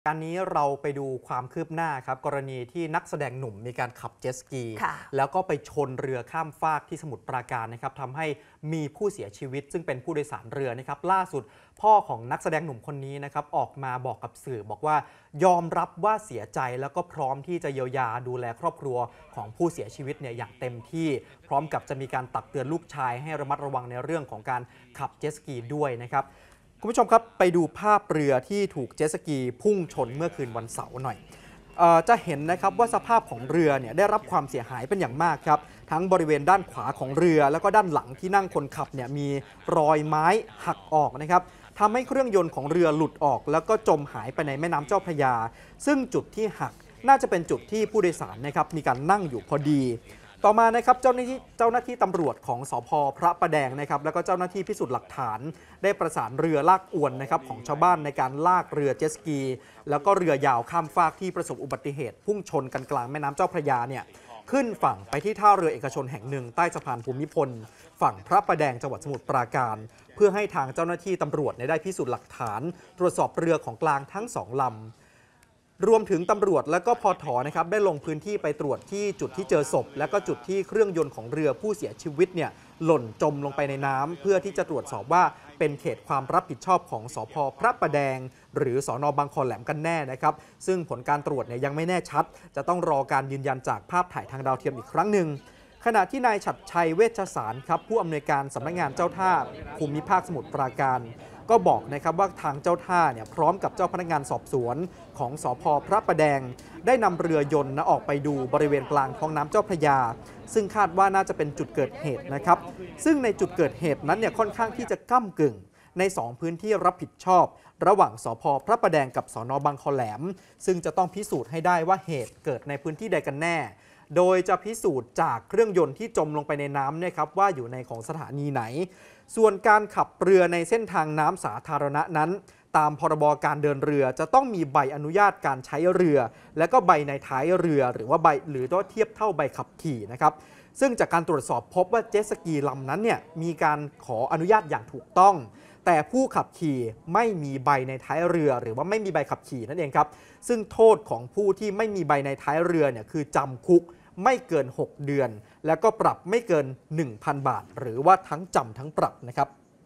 การนี้เราไปดูความคืบหน้าครับกรณีที่นักแสดงหนุ่มมีการขับเจ็ตสกีแล้วก็ไปชนเรือข้ามฟากที่สมุทรปราการนะครับทำให้มีผู้เสียชีวิตซึ่งเป็นผู้โดยสารเรือนะครับล่าสุดพ่อของนักแสดงหนุ่มคนนี้นะครับออกมาบอกกับสื่อบอกว่ายอมรับว่าเสียใจแล้วก็พร้อมที่จะเยียวยาดูแลครอบครัวของผู้เสียชีวิตเนี่ยอย่างเต็มที่พร้อมกับจะมีการตักเตือนลูกชายให้ระมัดระวังในเรื่องของการขับเจ็ตสกีด้วยนะครับคุณผู้ชมครับไปดูภาพเรือที่ถูกเจ็ตสกีพุ่งชนเมื่อคืนวันเสาร์หน่อยจะเห็นนะครับว่าสภาพของเรือเนี่ยได้รับความเสียหายเป็นอย่างมากครับทั้งบริเวณด้านขวาของเรือแล้วก็ด้านหลังที่นั่งคนขับเนี่ยมีรอยไม้หักออกนะครับทำให้เครื่องยนต์ของเรือหลุดออกแล้วก็จมหายไปในแม่น้ำเจ้าพระยาซึ่งจุดที่หักน่าจะเป็นจุดที่ผู้โดยสารนะครับมีการนั่งอยู่พอดีต่อมานะครับเจ้าหน้าที่ตำรวจของสภ.พระประแดงนะครับแล้วก็เจ้าหน้าที่พิสูจน์หลักฐานได้ประสานเรือลากอวนนะครับของชาวบ้านในการลากเรือเจ็ตสกีแล้วก็เรือยาวข้ามฟากที่ประสบอุบัติเหตุพุ่งชนกันกลางแม่น้ำเจ้าพระยาเนี่ยขึ้นฝั่งไปที่ท่าเรือเอกชนแห่งหนึ่งใต้สะพานภูมิพลฝั่งพระประแดงจังหวัดสมุทรปราการเพื่อให้ทางเจ้าหน้าที่ตำรวจได้พิสูจน์หลักฐานตรวจสอบเรือของกลางทั้ง2 ลำรวมถึงตำรวจและก็พถ.นะครับได้ลงพื้นที่ไปตรวจที่จุดที่เจอศพและก็จุดที่เครื่องยนต์ของเรือผู้เสียชีวิตเนี่ยหล่นจมลงไปในน้ำเพื่อที่จะตรวจสอบว่าเป็นเขตความรับผิดชอบของสภ.พระประแดงหรือสน.บางคอแหลมกันแน่นะครับซึ่งผลการตรวจเนี่ยยังไม่แน่ชัดจะต้องรอการยืนยันจากภาพถ่ายทางดาวเทียมอีกครั้งหนึ่งขณะที่นายฉัตรชัยเวชสารครับผู้อำนวยการสำนักงานเจ้าท่าภูมิภาคสมุทรปราการก็บอกนะครับว่าทางเจ้าท่าเนี่ยพร้อมกับเจ้าพนักงานสอบสวนของสภ.พระประแดงได้นำเรือยนต์ออกไปดูบริเวณกลางท้องน้ำเจ้าพระยาซึ่งคาดว่าน่าจะเป็นจุดเกิดเหตุนะครับซึ่งในจุดเกิดเหตุนั้นเนี่ยค่อนข้างที่จะก้ำกึ่งใน2พื้นที่รับผิดชอบระหว่างสภ.พระประแดงกับสน.บางคอแหลมซึ่งจะต้องพิสูจน์ให้ได้ว่าเหตุเกิดในพื้นที่ใดกันแน่โดยจะพิสูจน์จากเครื่องยนต์ที่จมลงไปในน้ำเนี่ยครับว่าอยู่ในของสถานีไหนส่วนการขับเรือในเส้นทางน้ำสาธารณะนั้นตามพรบการเดินเรือจะต้องมีใบอนุญาตการใช้เรือและก็ใบในท้ายเรือหรือว่าใบหรือว่าเทียบเท่าใบขับขี่นะครับซึ่งจากการตรวจสอบพบว่าเจ็ตสกีลำนั้นเนี่ยมีการขออนุญาตอย่างถูกต้องแต่ผู้ขับขี่ไม่มีใบในท้ายเรือหรือว่าไม่มีใบขับขี่นั่นเองครับซึ่งโทษของผู้ที่ไม่มีใบในท้ายเรือเนี่ยคือจำคุกไม่เกิน6 เดือนแล้วก็ปรับไม่เกิน 1,000 บาทหรือว่าทั้งจำทั้งปรับนะครับ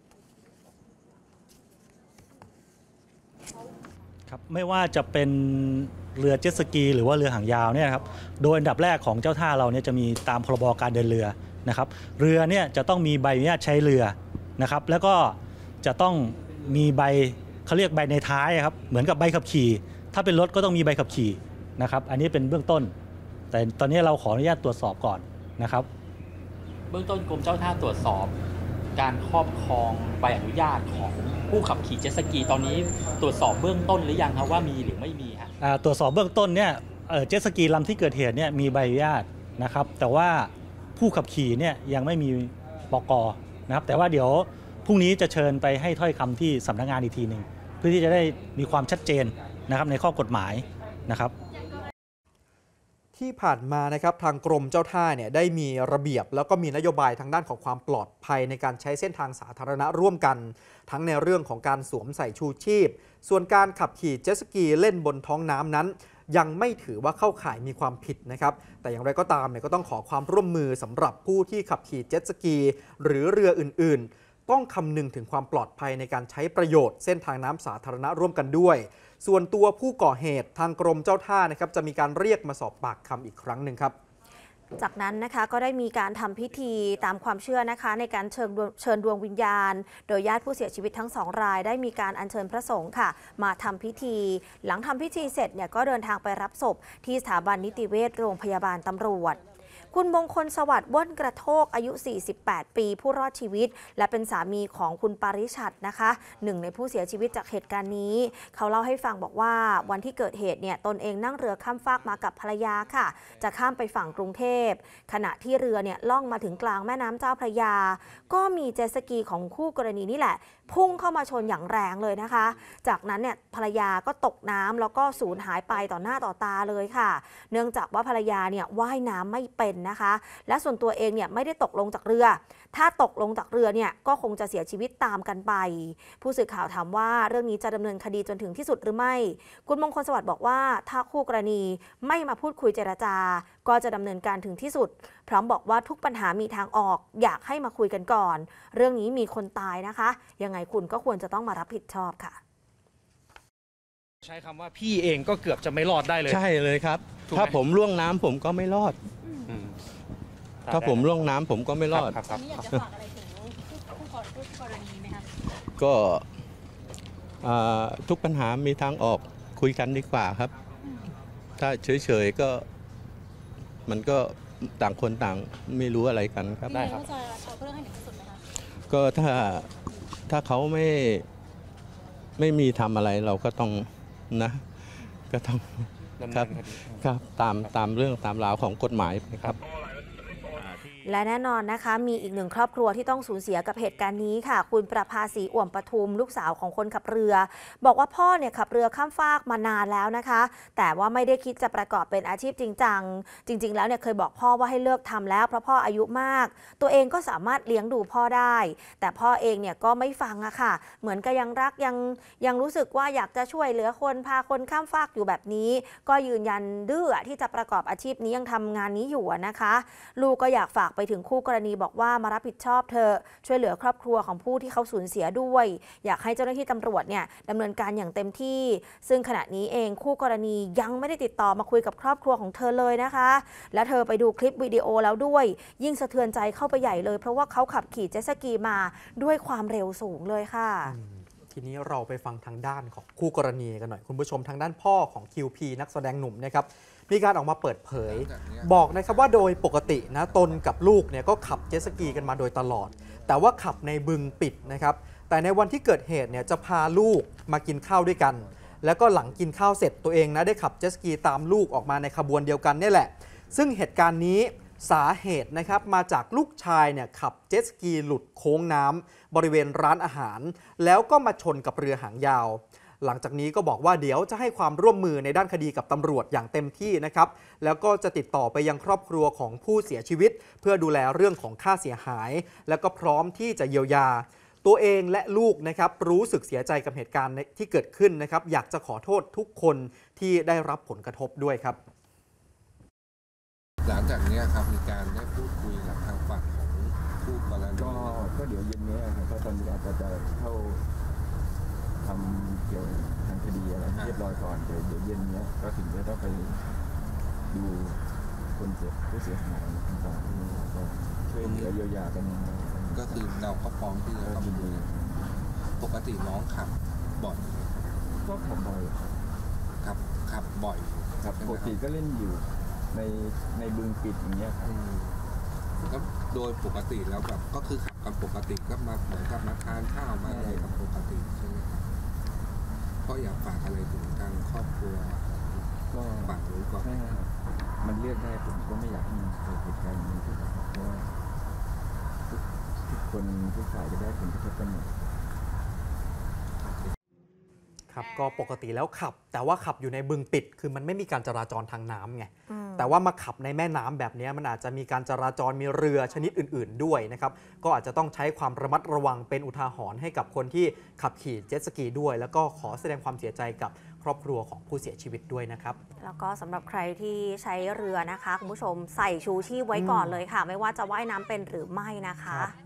ครับไม่ว่าจะเป็นเรือเจ็ตสกีหรือว่าเรือหางยาวเนี่ยครับโดยอันดับแรกของเจ้าท่าเราเนี่ยจะมีตามพรบการเดินเรือนะครับเรือเนี่ยจะต้องมีใบอนุญาตใช้เรือนะครับแล้วก็จะต้องมีใบเขาเรียกใบในท้ายครับเหมือนกับใบขับขี่ถ้าเป็นรถก็ต้องมีใบขับขี่นะครับอันนี้เป็นเบื้องต้นแต่ตอนนี้เราขออนุญาตตรวจสอบก่อนนะครับเบื้องต้นกรมเจ้าท่าตรวจสอบการครอบครองใบอนุญาตของผู้ขับขี่เจ็ตสกีตอนนี้ตรวจสอบเบื้องต้นหรือยังครับว่ามีหรือไม่มีครับตรวจสอบเบื้องต้นเนี่ยเจ็ตสกีลำที่เกิดเหตุเนี่ยมีใบอนุญาตนะครับแต่ว่าผู้ขับขี่เนี่ยยังไม่มีปก.นะครับแต่ว่าเดี๋ยวพรุ่งนี้จะเชิญไปให้ถ้อยคำที่สำนักงานอีกทีหนึ่งเพื่อที่จะได้มีความชัดเจนนะครับในข้อกฎหมายนะครับที่ผ่านมานะครับทางกรมเจ้าท่าเนี่ยได้มีระเบียบแล้วก็มีนโยบายทางด้านของความปลอดภัยในการใช้เส้นทางสาธารณะร่วมกันทั้งในเรื่องของการสวมใส่ชูชีพส่วนการขับขี่เจ็ตสกีเล่นบนท้องน้ำนั้นยังไม่ถือว่าเข้าข่ายมีความผิดนะครับแต่อย่างไรก็ตามเนี่ยก็ต้องขอความร่วมมือสำหรับผู้ที่ขับขี่เจ็ตสกีหรือเรืออื่นๆต้องคำนึงถึงความปลอดภัยในการใช้ประโยชน์เส้นทางน้ำสาธารณะร่วมกันด้วยส่วนตัวผู้ก่อเหตุทางกรมเจ้าท่านะครับจะมีการเรียกมาสอบปากคำอีกครั้งหนึ่งครับจากนั้นนะคะก็ได้มีการทำพิธีตามความเชื่อนะคะในการเชิญดวงวิญญาณโดยญาติผู้เสียชีวิตทั้ง2 รายได้มีการอัญเชิญพระสงฆ์ค่ะมาทำพิธีหลังทำพิธีเสร็จเนี่ยก็เดินทางไปรับศพที่สถาบันนิติเวชโรงพยาบาลตำรวจคุณมงคลสวัสดิ์ว่นกระโทกอายุ48 ปีผู้รอดชีวิตและเป็นสามีของคุณปาริชัดนะคะหนึ่งในผู้เสียชีวิตจากเหตุการณ์นี้เขาเล่าให้ฟังบอกว่าวันที่เกิดเหตุเนี่ยตนเองนั่งเรือข้ามฟากมากับภรรยาค่ะจะข้ามไปฝั่งกรุงเทพขณะที่เรือเนี่ยล่องมาถึงกลางแม่น้ำเจ้าพระยาก็มีเจ็ตสกีของคู่กรณีนี่แหละพุ่งเข้ามาชนอย่างแรงเลยนะคะจากนั้นเนี่ยภรรยาก็ตกน้ำแล้วก็สูญหายไปต่อหน้าต่อตาเลยค่ะเนื่องจากว่าภรรยาเนี่ยว่ายน้ำไม่เป็นนะคะ และส่วนตัวเองเนี่ยไม่ได้ตกลงจากเรือ ถ้าตกลงจากเรือเนี่ยก็คงจะเสียชีวิตตามกันไปผู้สื่อข่าวถามว่าเรื่องนี้จะดำเนินคดีจนถึงที่สุดหรือไม่คุณมงคลสวัสดิ์บอกว่าถ้าคู่กรณีไม่มาพูดคุยเจรจาก็จะดำเนินการถึงที่สุดพร้อมบอกว่าทุกปัญหามีทางออกอยากให้มาคุยกันก่อนเรื่องนี้มีคนตายนะคะยังไงคุณก็ควรจะต้องมารับผิดชอบค่ะใช้คำว่าพี่เองก็เกือบจะไม่รอดได้เลยใช่เลยครับถ้าผมล่วงน้ำผมก็ไม่รอดถ้าผมล่วงน้ำผมก็ไม่รอดทีนี้อยากจะฝากอะไรถึงผู้กรณีไหมคะก็ทุกปัญหามีทางออกคุยกันดีกว่าครับถ้าเฉยๆก็มันก็ต่างคนต่างไม่รู้อะไรกันครับได้ครับจะเอาเรื่องให้ถึงที่สุดไหมคะก็ถ้าเขาไม่มีทำอะไรเราก็ต้องนะก็ต้องครับตามเรื่องตามราวของกฎหมายครับและแน่นอนนะคะมีอีกหนึ่งครอบครัวที่ต้องสูญเสียกับเหตุการณ์นี้ค่ะคุณประภาสีอ่วมปทุมลูกสาวของคนขับเรือบอกว่าพ่อเนี่ยขับเรือข้ามฟากมานานแล้วนะคะแต่ว่าไม่ได้คิดจะประกอบเป็นอาชีพจริงจังจริงๆแล้วเนี่ยเคยบอกพ่อว่าให้เลิกทำแล้วเพราะพ่ออายุมากตัวเองก็สามารถเลี้ยงดูพ่อได้แต่พ่อเองเนี่ยก็ไม่ฟังอะค่ะเหมือนกับยังรักยังรู้สึกว่าอยากจะช่วยเหลือคนพาคนข้ามฟากอยู่แบบนี้ก็ยืนยันดื้อที่จะประกอบอาชีพนี้ยังทำงานนี้อยู่นะคะลูกก็อยากฝากไปถึงคู่กรณีบอกว่ามารับผิดชอบเธอช่วยเหลือครอบครัวของผู้ที่เขาสูญเสียด้วยอยากให้เจ้าหน้าที่ตำรวจเนี่ยดำเนินการอย่างเต็มที่ซึ่งขณะนี้เองคู่กรณียังไม่ได้ติดต่อมาคุยกับครอบครัวของเธอเลยนะคะและเธอไปดูคลิปวิดีโอแล้วด้วยยิ่งสะเทือนใจเข้าไปใหญ่เลยเพราะว่าเขาขับขี่เจ็ตสกีมาด้วยความเร็วสูงเลยค่ะทีนี้เราไปฟังทางด้านของคู่กรณีกันหน่อยคุณผู้ชมทางด้านพ่อของ QP นักแสดงหนุ่มนะครับมีการออกมาเปิดเผยบอกนะครับว่าโดยปกตินะตนกับลูกเนี่ยก็ขับเจ็ตสกีกันมาโดยตลอดแต่ว่าขับในบึงปิดนะครับแต่ในวันที่เกิดเหตุเนี่ยจะพาลูกมากินข้าวด้วยกันแล้วก็หลังกินข้าวเสร็จตัวเองนะได้ขับเจ็ตสกีตามลูกออกมาในขบวนเดียวกันนี่แหละซึ่งเหตุการณ์นี้สาเหตุนะครับมาจากลูกชายเนี่ยขับเจ็ตสกีหลุดโค้งน้ำบริเวณร้านอาหารแล้วก็มาชนกับเรือหางยาวหลังจากนี้ก็บอกว่าเดี๋ยวจะให้ความร่วมมือในด้านคดีกับตำรวจอย่างเต็มที่นะครับแล้วก็จะติดต่อไปยังครอบครัวของผู้เสียชีวิตเพื่อดูแลเรื่องของค่าเสียหายแล้วก็พร้อมที่จะเยียวยาตัวเองและลูกนะครับรู้สึกเสียใจกับเหตุการณ์ที่เกิดขึ้นนะครับอยากจะขอโทษทุกคนที่ได้รับผลกระทบด้วยครับหลังจากนี้ครับมีการได้พูดคุยกับทางฝั่งของผู้กรณีก็เดี๋ยวเย็นนี้ครับก็ตอนนี้อาจจะเข้าทำเกี่ยวทางคดีอะไรเรียบร้อยก่อนเดี๋ยวเย็นนี้ก็ถึงจะต้องไปดูคนเจ็บผู้เสียหายต่างๆก็ช่วยเหลือเยียวยากันก็คือเราก็พร้อมที่จะทำดูปกติน้องขับบ่อยก็ขับบ่อยขับบ่อยครับปกติก็เล่นอยู่ในบึงปิดอย่างเงี้ยครับก็โดยปกติแล้วแบบก็คือขับกันปกติก็มาเหมือนกับมาทานข้าวมาอะไรกับปกติใช่ไหมครับก็อยากฝากอะไรถึงทางครอบครัวก็ฝากรู้ก่อนมันเลือกได้ผมก็ไม่อยากให้มันเกิดเหตุการณ์นี้ขึ้นเพราะว่าทุกคนทุกฝ่ายจะได้ผลกระทบกันหมดครับก็ปกติแล้วขับแต่ว่าขับอยู่ในบึงปิดคือมันไม่มีการจราจรทางน้ำไงแต่ว่ามาขับในแม่น้ำแบบนี้มันอาจจะมีการจราจรมีเรือชนิดอื่นๆด้วยนะครับก็อาจจะต้องใช้ความระมัดระวังเป็นอุทาหรณ์ให้กับคนที่ขับขี่เจ็ตสกีด้วยแล้วก็ขอแสดงความเสียใจกับครอบครัวของผู้เสียชีวิตด้วยนะครับแล้วก็สำหรับใครที่ใช้เรือนะคะคุณผู้ชมใส่ชูชีพไว้ก่อนเลยค่ะไม่ว่าจะว่ายน้ำเป็นหรือไม่นะคะ